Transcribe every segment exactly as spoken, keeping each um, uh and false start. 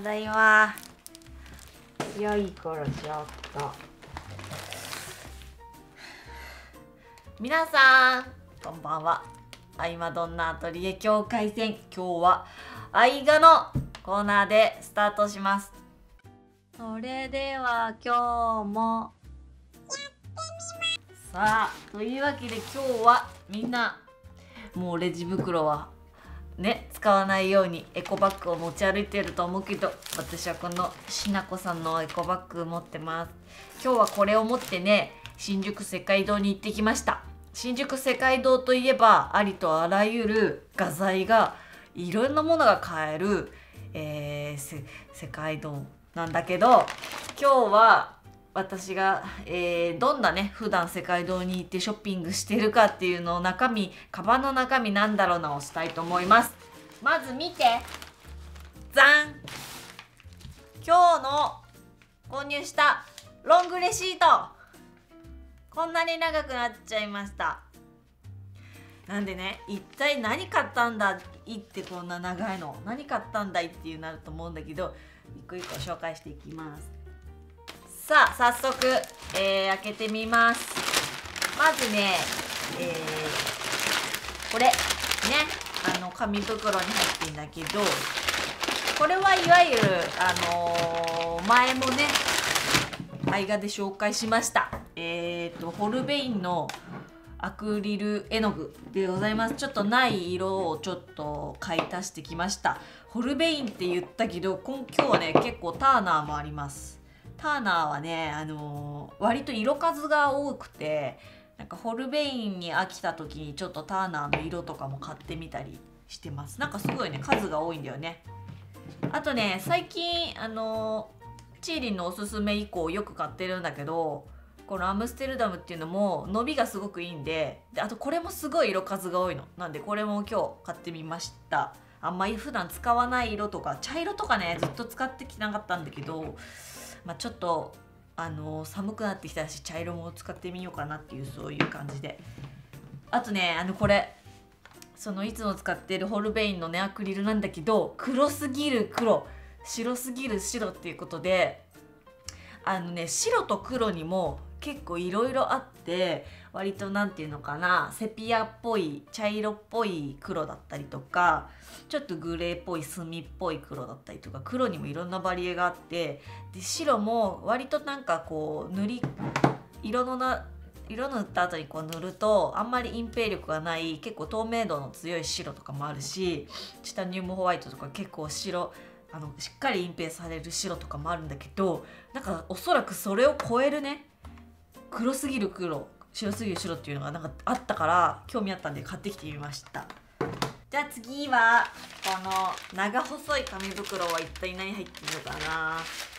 だいま。よい頃ちょっと。皆さん、こんばんは。あいまどんなアトリエ境界線。今日は愛画のコーナーでスタートします。それでは今日もさあ、というわけで今日はみんなもうレジ袋はね使わないようにエコバッグを持ち歩いてると思うけど、私はこのしなこさんのエコバッグ持ってます。今日はこれを持ってね、新宿世界堂に行ってきました。新宿世界堂といえばありとあらゆる画材がいろんなものが買える、えー、世界堂なんだけど、今日は私が、えー、どんなね普段世界堂に行ってショッピングしてるかっていうのを中身カバンの中身なんだろうなをしたいと思います。まず見て、ザン、今日の購入したロングレシート、こんなに長くなっちゃいました。なんでね、一体何買ったんだいってこんな長いの何買ったんだいっていうなると思うんだけど、一個一個紹介していきます。さあ早速、えー、開けてみます。まずね、えー、これね、あの紙袋に入ってるんだけど、これはいわゆるあのー、前もね愛画で紹介しましたえーとホルベインのアクリル絵の具でございます。ちょっとない色をちょっと買い足してきました。ホルベインって言ったけど、今日はね結構ターナーもあります。ターナーはね、あのー、割と色数が多くて、なんかホルベインに飽きた時にちょっとターナーの色とかも買ってみたりしてます。なんかすごいね数が多いんだよね。あとね、最近あのー、チーリンのおすすめ以降よく買ってるんだけど、このアムステルダムっていうのも伸びがすごくいいんで、であとこれもすごい色数が多いのなんで、これも今日買ってみました。あんまり普段使わない色とか茶色とかねずっと使ってきなかったんだけど、まあ、ちょっとあの寒くなってきたし茶色も使ってみようかなっていう、そういう感じで。あとね、あのこれそのいつも使ってるホルベインのねアクリルなんだけど、黒すぎる黒、白すぎる白っていうことで、あのね白と黒にも結構いろいろあって、割となんていうのかな、セピアっぽい茶色っぽい黒だったりとか、ちょっとグレーっぽい墨っぽい黒だったりとか、黒にもいろんなバリエがあって、で白も割となんかこう塗り色のな色塗った後にこう塗るとあんまり隠蔽力がない結構透明度の強い白とかもあるし、チタニウムホワイトとか結構白あのしっかり隠蔽される白とかもあるんだけど、なんかおそらくそれを超えるね黒すぎる黒、白すぎる白っていうのがなんかあったから興味あったんで買ってきてみました。じゃあ次はこの長細い紙袋は一体何入ってるのかな。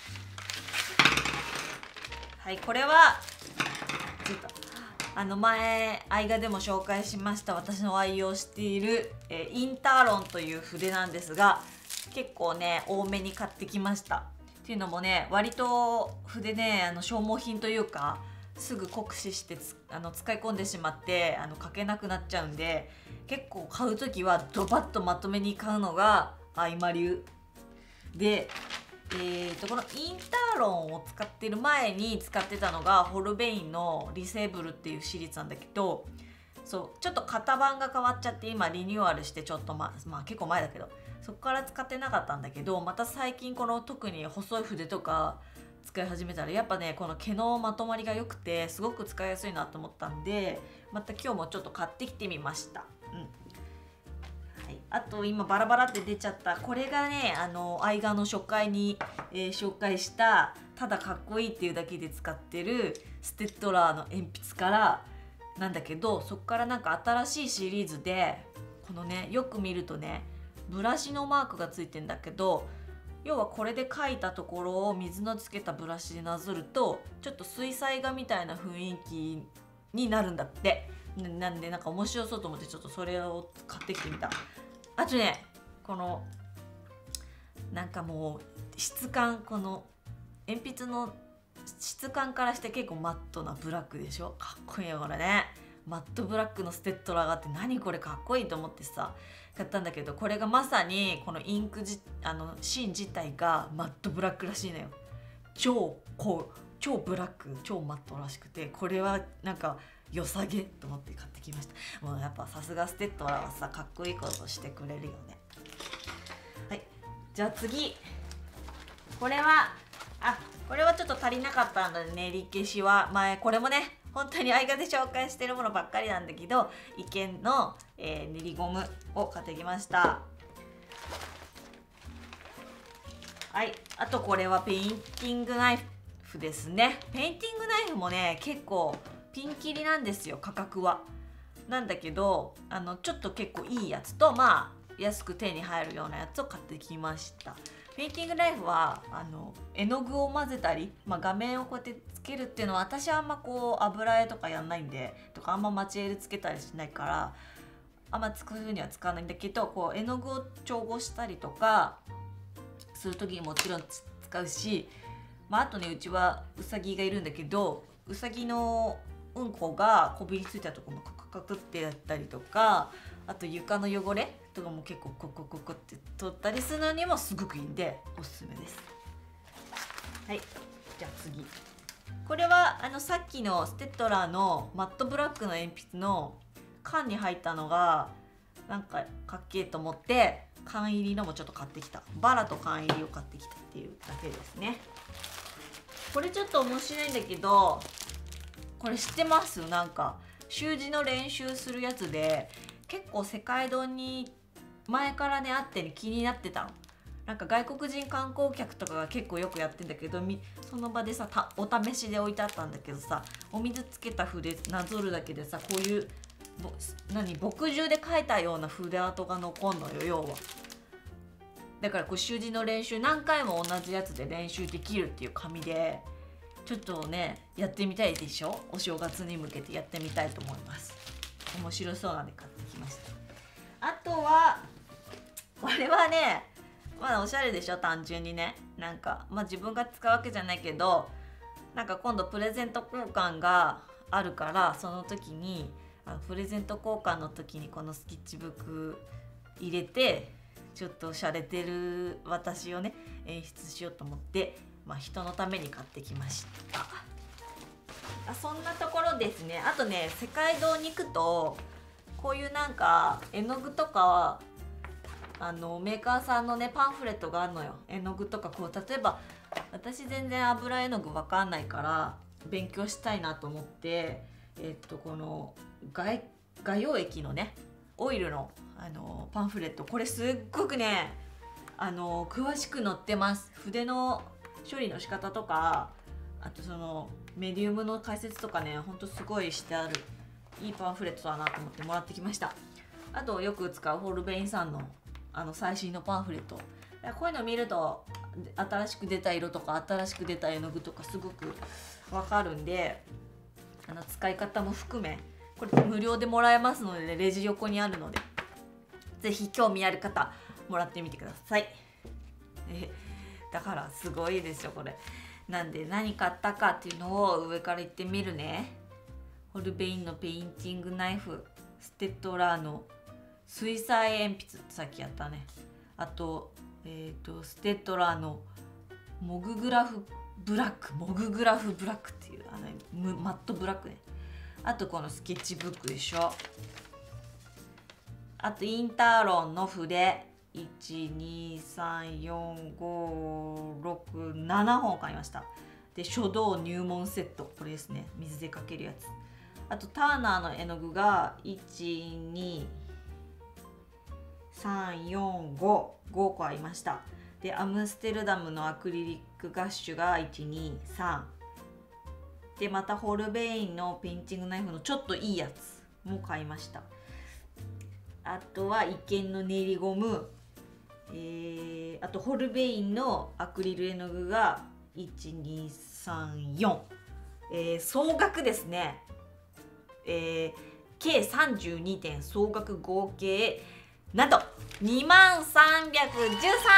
はい、これはちょっとあの前愛画でも紹介しました私の愛用している、えー、インターロンという筆なんですが、結構ね多めに買ってきました。っていうのもね、割と筆ねあの消耗品というかすぐ酷使してつあの使い込んでしまってあの書けなくなっちゃうんで、結構買う時はドバッとまとめに買うのが愛馬流で、えー、とこのインターロンを使ってる前に使ってたのがホルベインのリセーブルっていうシリーズなんだけど、そうちょっと型番が変わっちゃって今リニューアルしてちょっとままあ結構前だけど、そこから使ってなかったんだけど、また最近この特に細い筆とか使い始めたらやっぱねこの毛のまとまりが良くてすごく使いやすいなと思ったんで、また今日もちょっと買ってきてみました。うん、はい、あと今バラバラって出ちゃったこれがね、あの愛画の初回に、えー、紹介したただかっこいいっていうだけで使ってるステッドラーの鉛筆からなんだけど、そこからなんか新しいシリーズでこのねよく見るとねブラシのマークがついてんだけど、要はこれで描いたところを水のつけたブラシでなぞるとちょっと水彩画みたいな雰囲気になるんだって。なんでなんか面白そうと思ってちょっとそれを買ってきてみた。あとねこのなんかもう質感、この鉛筆の質感からして結構マットなブラックでしょ。かっこいいよこれね。 マットブラックのステッドラーがあって、何これかっこいいと思ってさ買ったんだけど、これがまさにこのインクじあの芯自体がマットブラックらしいのよ。超こう超ブラック超マットらしくて、これはなんか良さげと思って買ってきました。もうやっぱさすがステッドラーはさかっこいいことしてくれるよね。はい、じゃあ次、これはあこれはちょっと足りなかったので、練り消しは前これもね本当に愛画で紹介してるものばっかりなんだけど、イケンの、えー、練りゴムを買ってきました。はい、あとこれはペインティングナイフですね。ペインティングナイフもね結構ピンキリなんですよ、価格は。なんだけどあのちょっと結構いいやつと、まあ安く手に入るようなやつを買ってきました。ペインティングナイフはあの絵の具を混ぜたり、まあ、画面をこうやってつけるっていうのは私はあんまこう油絵とかやんないんで、とかあんまマチエールつけたりしないからあんま作るには使わないんだけど、こう絵の具を調合したりとかする時にもちろん使うし、まあ、あとねうちはウサギがいるんだけど、ウサギのうんこがこびりついたところもカクカクってやったりとか、あと床の汚れとかも結構ココココって取ったりするのにもすごくいいんでおすすめです。はい、じゃあ次、これはあのさっきのステッドラーのマットブラックの鉛筆の缶に入ったのがなんかかっけえと思って缶入りのもちょっと買ってきた。バラと缶入りを買ってきたっていうだけですね。これちょっと面白いんだけど、これ知ってます？なんか習字の練習するやつで、結構世界堂に前からねあって気になってたの。なんか外国人観光客とかが結構よくやってんだけど、その場でさたお試しで置いてあったんだけどさ、お水つけた筆なぞるだけでさ、こういう何墨汁で描いたような筆跡が残んのよ、要は。だからこう習字の練習何回も同じやつで練習できるっていう紙で、ちょっとねやってみたいでしょ。お正月に向けてやってみたいと思います。面白そうなんで買ってきました。あとはこれはね、まあおしゃれでしょ、単純にね。なんかまあ自分が使うわけじゃないけど、なんか今度プレゼント交換があるから、その時にあのプレゼント交換の時にこのスケッチブック入れて、ちょっと洒落てる私をね演出しようと思って、まあ、人のために買ってきました。あ、そんなところですね。あとね、世界堂に行くとこういうなんか絵の具とかあのメーカーさんのねパンフレットがあるのよ。絵の具とかこう、例えば私全然油絵の具わかんないから勉強したいなと思って、えっとこの画画用液のねオイルのあのパンフレット、これすっごくねあの詳しく載ってます。筆の処理の仕方とか、あとそのメディウムの解説とかね、ほんとすごいしてあるいいパンフレットだなと思ってもらってきました。あとよく使うホルベインさんのあの最新のパンフレット、こういうの見ると新しく出た色とか新しく出た絵の具とかすごくわかるんで、あの使い方も含めこれ無料でもらえますので、ね、レジ横にあるのでぜひ興味ある方もらってみてください。えだからすごいですよこれ。なんで何買ったかっていうのを上から言ってみるね。ホルベインのペインティングナイフ、ステッドラーの水彩鉛筆さっきやったね。あと,、えー、とステッドラーのモググラフブラックモググラフブラックっていうあのマットブラックね。あとこのスケッチブックでしょ。あとインターロンの筆いちにさんよんごろくななほん買いました。で書道入門セット、これですね、水で描けるやつ。あとターナーの絵の具がいちにさんよんごごこありました。でアムステルダムのアクリリックガッシュがいちにさんで、またホルベインのペインティングナイフのちょっといいやつも買いました。あとはイケンの練りゴム、えー、あとホルベインのアクリル絵の具がいちにさんよん、えー、総額ですね、えー、計さんじゅうにてん、総額合計なんとにまんさんびゃくじゅうさんえん。うわー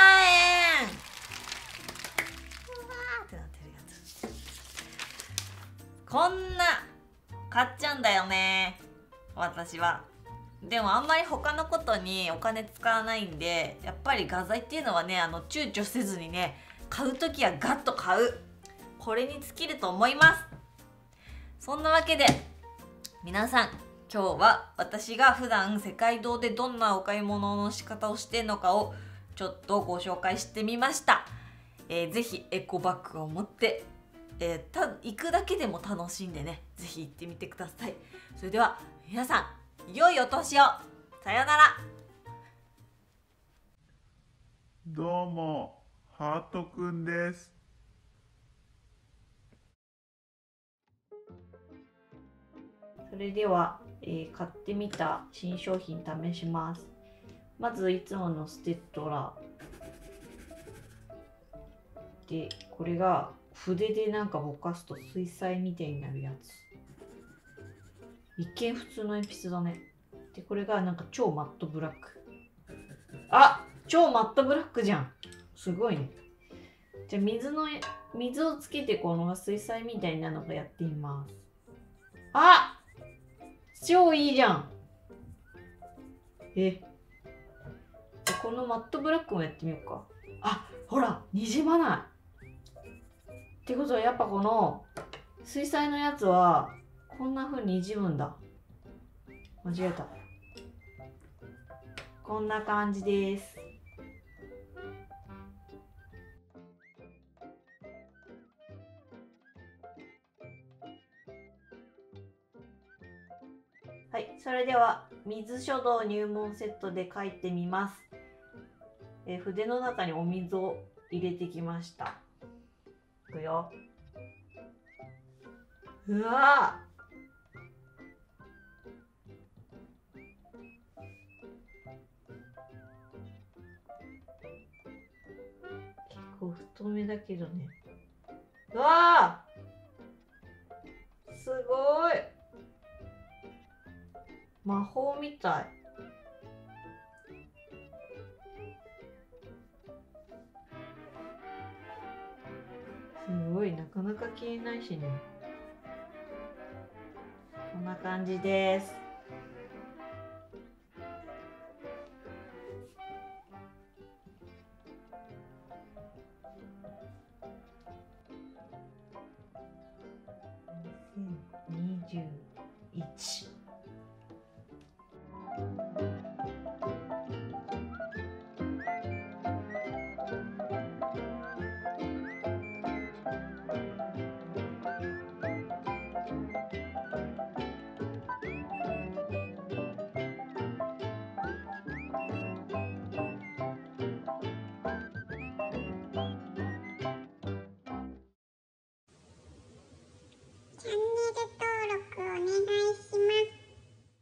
ってなってるやつ。こんな買っちゃうんだよね。 私は。でもあんまり他のことにお金使わないんで、やっぱり画材っていうのはね、あの躊躇せずにね、買う時はガッと買う、これに尽きると思います。そんなわけで皆さん、今日は私が普段世界堂でどんなお買い物の仕方をしてんのかをちょっとご紹介してみました。えー、ぜひエコバッグを持って、えー、た行くだけでも楽しんでね、ぜひ行ってみてください。それでは皆さん、良いお年を。さようなら。 どうも、ハートくんです。 それでは、えー、買ってみた新商品試します。まずいつものステッドラで、これが筆でなんかぼかすと水彩みたいになるやつ。一見普通の鉛筆だね。で、これがなんか超マットブラック。あ、超マットブラックじゃん。すごいね。じゃあ水の水をつけてこの水彩みたいなのがやってみます。あ、超いいじゃん。え、じゃあこのマットブラックもやってみようか。あ、ほら、にじまない。ってことはやっぱこの水彩のやつはこんな風ににじむんだ。間違えた。こんな感じです。はい、それでは水書道入門セットで書いてみます。えー、筆の中にお水を入れてきました。いくよ。うわー、結構太めだけどね。うわー、すごい、魔法みたい。すごい、なかなか消えないしね。こんな感じです。にせんにじゅういち